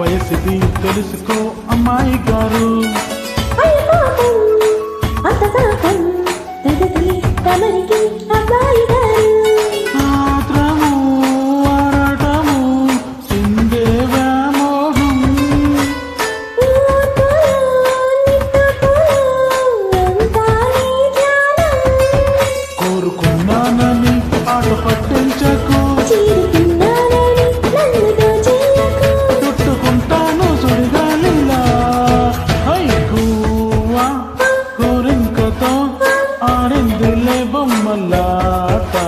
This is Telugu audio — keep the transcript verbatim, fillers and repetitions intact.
వయసుది తెలుసుకో అమ్మాయి గారు. ఆత్రము ఆరాటము సిందే వ్యామోహం కోరుకున్నానని ఆట పట్టించకు, చుట్టుకుంటాను సుడిగాలిలా. హై గువ్వా గోరింకతో ఆడిందిలే బొమ్మలాట.